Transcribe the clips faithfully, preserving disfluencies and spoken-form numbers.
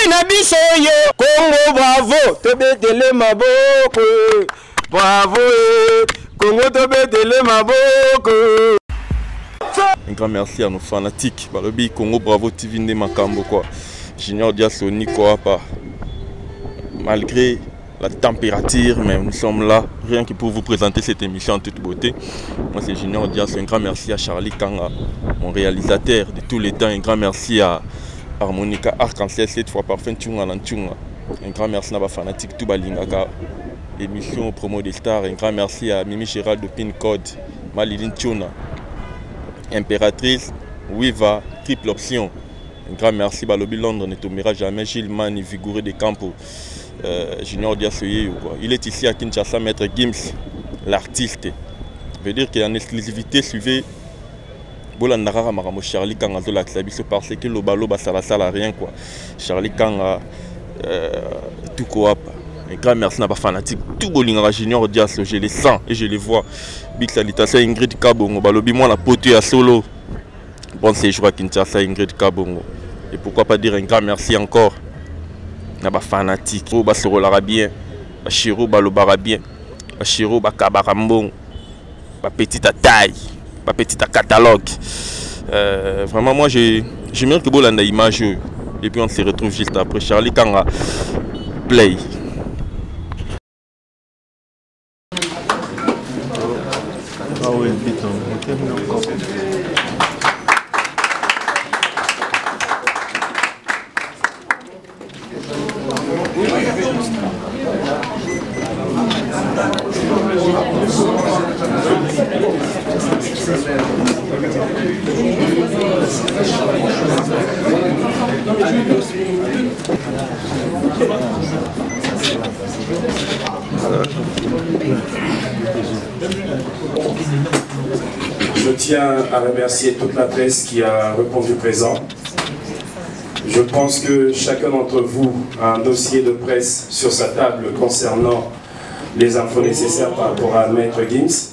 na biso yo Congo bravo tobetele maboko bravo Congo tobetele maboko. Un grand merci à nos fanatiques. Balobi Congo bravo T V Nde Makambo quoi. Junior Diasoni quoi pas. Malgré la température, mais nous sommes là, rien que pour vous présenter cette émission en toute beauté. Moi c'est Junior Dias, un grand merci à Charlie Kanga, mon réalisateur de tous les temps. Un grand merci à Harmonica Arc-en-Ciel, cette fois parfum Tchunga Lantchunga. Un grand merci à ma fanatique Touba Lingaka, émission promo des stars. Un grand merci à Mimi Gérald de Pin Code, Malilin Tchuna, Impératrice, Wiva, Triple Option. Un grand merci à Lobby Londres, ne tombera jamais. Gilles Mani, Vigouré de Campo. Euh, Junior Diasoye, il est ici à Kinshasa, Maître Gims, l'artiste. Ça veut dire qu'en exclusivité, suivez Bolandara Maramo Charlie Kanga Zola Xabiso parce que le balo basala sala rien quoi. Charlie Kanga, euh, tout quoi. Un grand merci à ma fanatique. Tout Bolingara Junior Dias, je les sens et je les vois. Big salutation Ingrid Kabongo, Balobi moi la poteuse à solo. Bon séjour à Kinshasa, Ingrid Kabongo. Et pourquoi pas dire un grand merci encore. Naba fanatique, oh ba sorolara bien, ba chiro ba lobara bien, ba chiro ba kabarambon, ba petite à taille, ba petite à catalogue. Euh, vraiment moi j'ai j'aimerais que Bolanda image et puis on se retrouve juste après. Charlie Kanga play. Ah oui, putain, Je tiens à remercier toute la presse qui a répondu présent. Je pense que chacun d'entre vous a un dossier de presse sur sa table concernant les infos nécessaires par rapport à Maître Gims.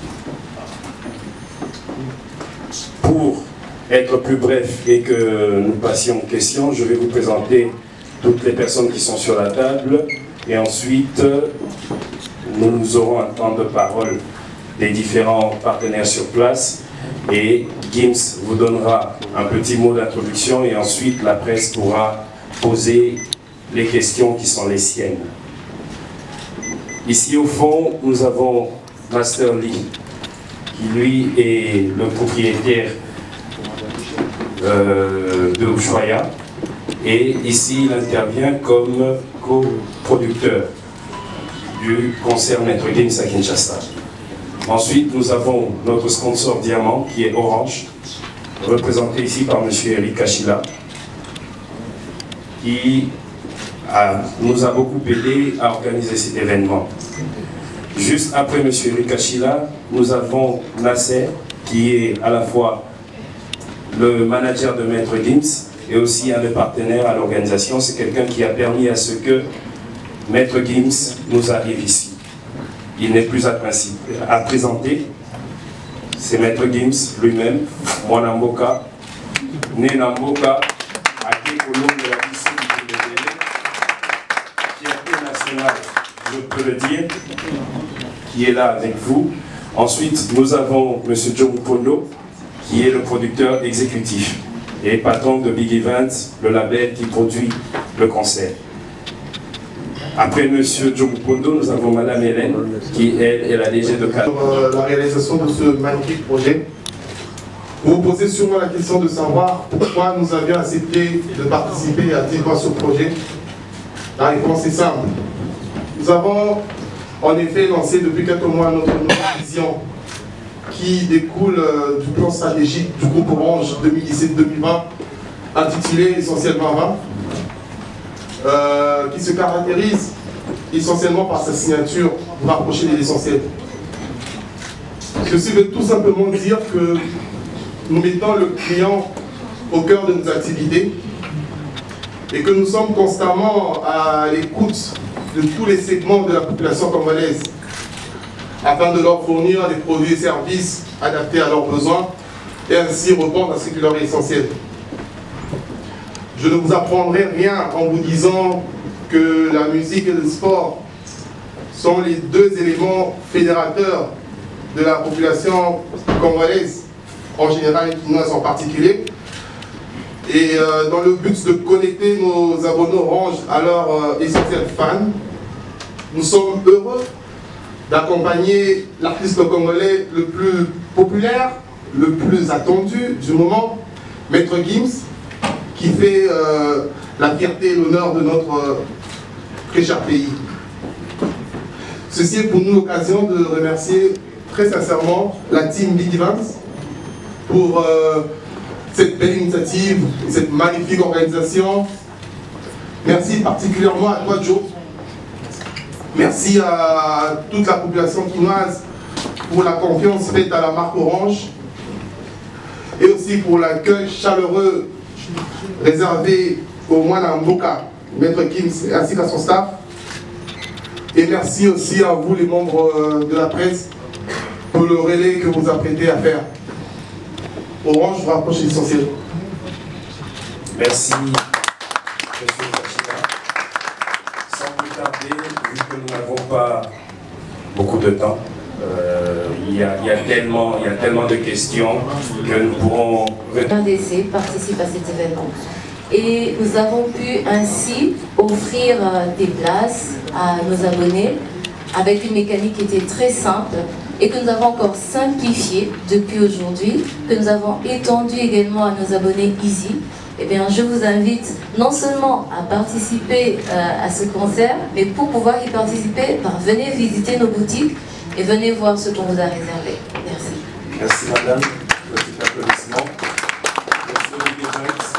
Pour être plus bref et que nous passions aux questions, je vais vous présenter toutes les personnes qui sont sur la table et ensuite nous aurons un temps de parole des différents partenaires sur place et Gims vous donnera un petit mot d'introduction et ensuite la presse pourra poser les questions qui sont les siennes. Ici au fond, nous avons Master Lee, qui lui est le propriétaire euh, de Ushuaïa et ici il intervient comme coproducteur du concert Maître Gims à Kinshasa. Ensuite, nous avons notre sponsor Diamant, qui est Orange, représenté ici par M. Eric Kachila, qui a, nous a beaucoup aidé à organiser cet événement. Juste après M. Eric Kachila, nous avons Nasser, qui est à la fois le manager de Maître Gims et aussi un des partenaires à l'organisation. C'est quelqu'un qui a permis à ce que Maître Gims nous arrive ici. Il n'est plus à, à présenter. C'est Maître Gims lui-même, Mwanamboka, né Namboka, à Kekolo de la fierté nationale, je peux le dire, qui est là avec vous. Ensuite, nous avons M. Joe Pondo, qui est le producteur exécutif et patron de Big Events, le label qui produit le concert. Après M. Joe Pondo, nous avons Mme Hélène, qui elle est la D G de Cadre. Euh, la réalisation de ce magnifique projet. Vous vous posez sûrement la question de savoir pourquoi nous avions accepté de participer activement à ce projet. La réponse est simple. Nous avons en effet lancé depuis quelques mois notre nouvelle vision qui découle euh, du plan stratégique du groupe Orange deux mille dix-sept deux mille vingt, intitulé essentiellement vingt. Euh, qui se caractérise essentiellement par sa signature rapprochée de l'essentiel. Ceci veut tout simplement dire que nous mettons le client au cœur de nos activités et que nous sommes constamment à l'écoute de tous les segments de la population congolaise afin de leur fournir des produits et services adaptés à leurs besoins et ainsi répondre à ce qui leur est essentiel. Je ne vous apprendrai rien en vous disant que la musique et le sport sont les deux éléments fédérateurs de la population congolaise en général et quinoise en particulier. Et euh, dans le but de connecter nos abonnés Orange à leurs euh, essentiels fans, nous sommes heureux d'accompagner l'artiste congolais le plus populaire, le plus attendu du moment, Maître Gims, qui fait euh, la fierté et l'honneur de notre euh, très cher pays. Ceci est pour nous l'occasion de remercier très sincèrement la team Big Events pour euh, cette belle initiative, cette magnifique organisation. Merci particulièrement à toi, Joe. Merci à toute la population quinoise pour la confiance faite à la marque Orange et aussi pour l'accueil chaleureux réservé au moine Mboka, Maître Gims, ainsi qu'à son staff. Et merci aussi à vous, les membres de la presse, pour le relais que vous apprêtez à faire. Orange vous rapproche l'essentiel. Merci, monsieur Kachila. Sans plus tarder, vu que nous n'avons pas beaucoup de temps, euh, il, y a, il, y a tellement, il y a tellement de questions que nous pourrons... R D C participe à cet événement. Et nous avons pu ainsi offrir des places à nos abonnés avec une mécanique qui était très simple et que nous avons encore simplifié depuis aujourd'hui, que nous avons étendu également à nos abonnés Easy. Eh bien, je vous invite non seulement à participer euh, à ce concert, mais pour pouvoir y participer, ben, venez visiter nos boutiques et venez voir ce qu'on vous a réservé. Merci. Merci madame. Petit applaudissement. Merci Olivier Joyce.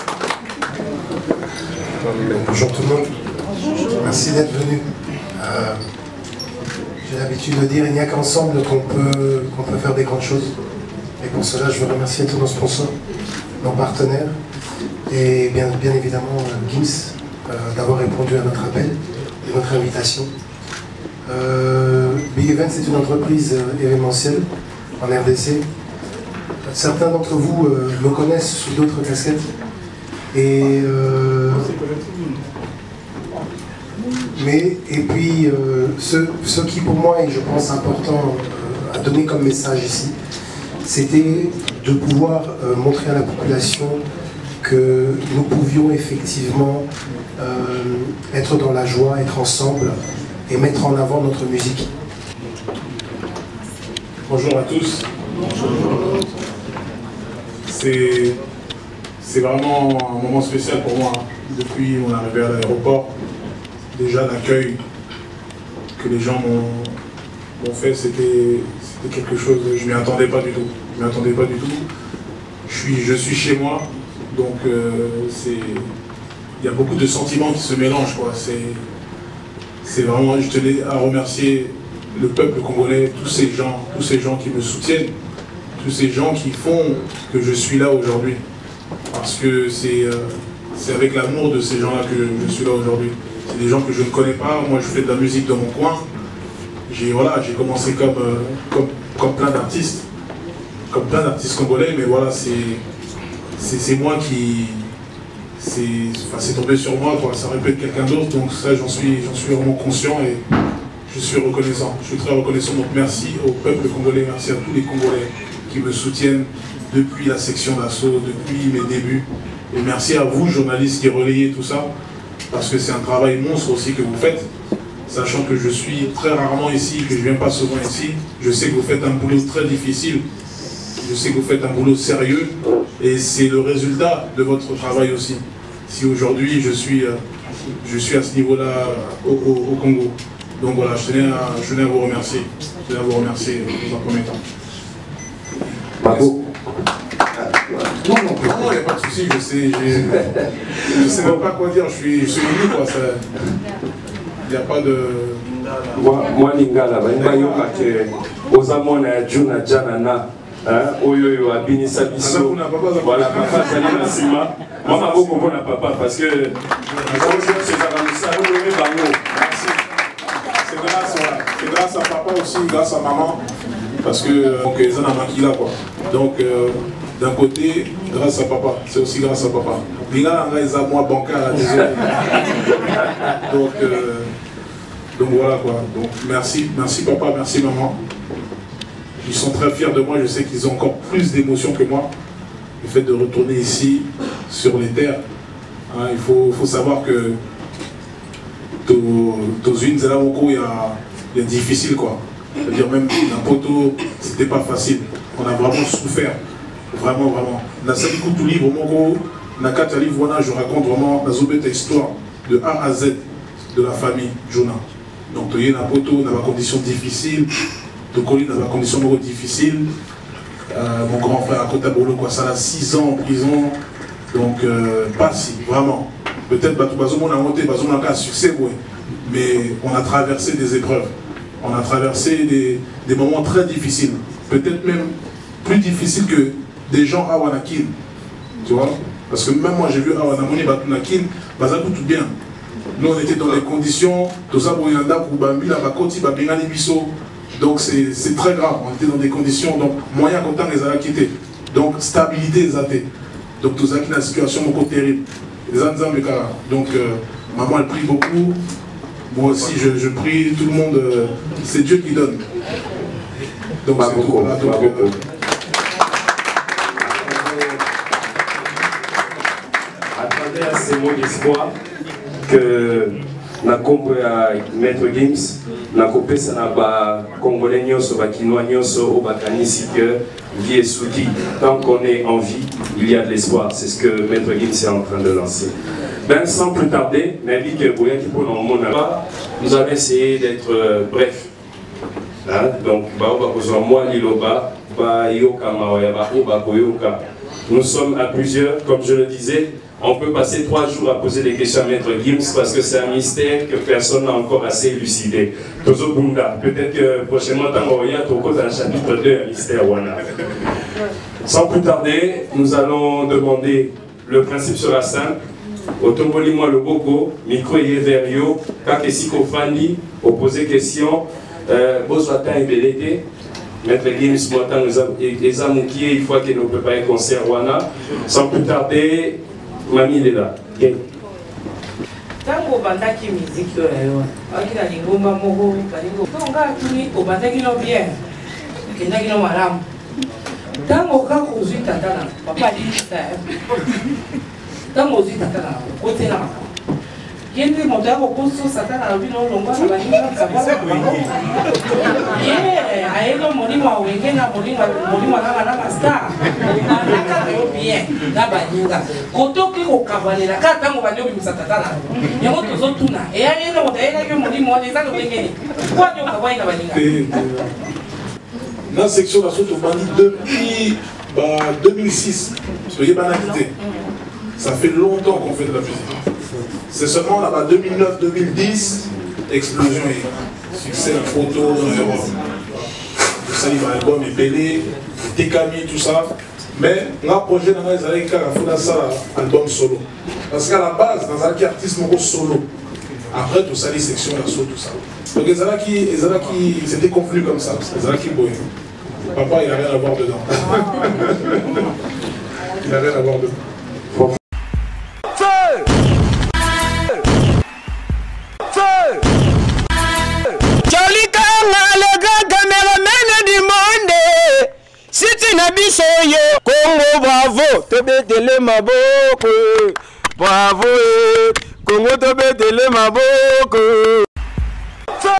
Bonjour tout le monde. Bonjour. Merci d'être venu. Euh, J'ai l'habitude de dire il n'y a qu'ensemble qu'on peut, qu'on peut faire des grandes choses. Et pour cela, je veux remercier tous nos sponsors, nos partenaires et bien, bien évidemment Gims euh, d'avoir répondu à notre appel et notre invitation. Euh, Big Events est une entreprise euh, événementielle en R D C. Certains d'entre vous euh, me connaissent sous d'autres casquettes. Et, euh, mais, et puis, euh, ce, ce qui pour moi est, je pense, important euh, à donner comme message ici, c'était de pouvoir euh, montrer à la population que nous pouvions effectivement euh, être dans la joie, être ensemble et mettre en avant notre musique. Bonjour à tous. C'est... C'est vraiment un moment spécial pour moi. Depuis mon arrivée à l'aéroport, déjà l'accueil que les gens m'ont fait, c'était quelque chose, je ne m'y attendais pas du tout. Je ne m'y attendais pas du tout. Je suis, je suis chez moi, donc euh, il y a beaucoup de sentiments qui se mélangent. C'est vraiment, je tenais à remercier le peuple congolais, tous ces gens, tous ces gens qui me soutiennent, tous ces gens qui font que je suis là aujourd'hui. Parce que c'est euh, avec l'amour de ces gens-là que je suis là aujourd'hui. C'est des gens que je ne connais pas. Moi, je fais de la musique dans mon coin. J'ai voilà, j'ai commencé comme, euh, comme, comme plein d'artistes, comme plein d'artistes congolais, mais voilà, c'est moi qui... C'est enfin, tombé sur moi, quoi. Ça aurait pu être quelqu'un d'autre, donc ça, j'en suis, j'en suis vraiment conscient et je suis reconnaissant. Je suis très reconnaissant, donc merci au peuple congolais, merci à tous les Congolais qui me soutiennent depuis la section d'assaut, depuis mes débuts. Et merci à vous, journalistes, qui relayez tout ça, parce que c'est un travail monstre aussi que vous faites, sachant que je suis très rarement ici, que je ne viens pas souvent ici. Je sais que vous faites un boulot très difficile, je sais que vous faites un boulot sérieux, et c'est le résultat de votre travail aussi. Si aujourd'hui je suis, je suis à ce niveau-là au, au, au Congo. Donc voilà, je tenais, à, je tenais à vous remercier, je tenais à vous remercier dans un premier temps. Bravo. Non, non, non, il n'y a pas de souci, je sais, je ne sais même pas quoi dire, je suis, je suis venu, quoi, il n'y a pas de... Moi, Lingala, je Ozamona Juna Janana, Oyo Abinisa Biso, voilà, papa, Zali Nassima, moi, je beaucoup pour papa, parce que c'est grâce, c'est grâce à papa aussi, grâce à maman, parce que donc, ils en ont maquillé là, quoi. Donc, euh, d'un côté, grâce à papa, c'est aussi grâce à papa. Lingala ils ont moi bancaire désolé. Donc euh, donc voilà quoi. Donc merci, merci papa, merci maman. Ils sont très fiers de moi, je sais qu'ils ont encore plus d'émotions que moi. Le fait de retourner ici, sur les terres, hein, il faut, faut savoir que dans une zéla il y a, il y a difficile quoi. C'est-à-dire même la poteau, c'était pas facile. On a vraiment souffert, vraiment vraiment. Dans ce tout livre, dans quatre livres, je raconte vraiment la histoire de A à Z de la famille Jona. Donc il y a la poteau, dans des conditions difficiles. Donc on est dans des conditions difficiles. Euh, mon grand frère à Kotabolo, quoi, ça a six ans en prison. Donc euh, pas si, vraiment. Peut-être que on a monté, on a un succès, oui. Mais on a traversé des épreuves. On a traversé des, des moments très difficiles. Peut-être même plus difficiles que des gens à Wanakin. Tu vois? Parce que même moi j'ai vu à Wanamoni, Batunakin, Bazakou tout bien. Nous on était dans des conditions, tout ça pour Yanda, pour Bambi, la Bakoti, Babingani Bisso. Donc c'est très grave, on était dans des conditions, donc moyen content les a quittés. Donc stabilité les a été. Donc tout ça qui est une situation beaucoup terrible. Les donc euh, maman elle prie beaucoup. Moi aussi je, je prie, tout le monde, euh, c'est Dieu qui donne. Donc c'est tout. Voilà, donc, euh, à travers ces mots d'espoir que na kombo ya Maître Gims na kopesa na ba congolais nyonso ba kinois nyonso au bakanisi que vie est souki. Tant qu'on est en vie, il y a de l'espoir. C'est ce que Maître Gims est en train de lancer. Ben sans plus tarder, mais que Boya qui pour mon nous allons essayer d'être euh, bref. Hein? Donc ba ba besoin moi liloba ba yoka mawaya ba ba koyoka. Nous sommes à plusieurs, comme je le disais. On peut passer trois jours à poser des questions à Maître Gims parce que c'est un mystère que personne n'a encore assez élucidé. Tozo Bunda, peut-être que prochainement, dans le chapitre deux, un mystère Wana. Sans plus tarder, nous allons demander le principe sera simple. Otomboli-moi le Boko, micro et vers yo, Kakesiko Fandi, opposer question, Bozwata et Belete. Maître Gims, Motan, les amoukiers, il faut qu'il nous prépare un concert Wana. Sans plus tarder, Mamie, il est là. Okay. Tango bandaki musique yo akina lingomba moko balingo tonga tuni obandaki no bien kendaki no malamu tango ka kozwi tata na papa lisa tango ozwi tata na kote na yende moto yako koso satana na bino longwa na baninga sabala bango ye aelo molimo wenge na molimo molimo na na star na yo bien na baninga kotoki ko kabalela ka tango banyo bimisatata na yango tozo tuna e ya yena moto yena yo molimo ne za lobengeni kwa nyo kabai na baninga na section la soto bandi depuis bah, deux mille six soyez pas quitté. Ça fait longtemps qu'on fait de la musique. C'est seulement là-bas deux mille neuf deux mille dix, explosion et succès, la photo, tout ça, il va album et Pelé, Tekami, tout ça. Mais on a un projet dans les années qui a fait ça, album solo. Parce qu'à la base, dans un artiste solo. Après, tout ça, les sections, la saut, tout ça. Donc les Zala qui, les Zala qui, c'était confus comme ça. Les Zala qui boyaient. Papa, il n'a rien à voir dedans. Il n'a rien à voir dedans. Bisoyo Congo bravo tobetele maboko bravo Congo tobetele maboko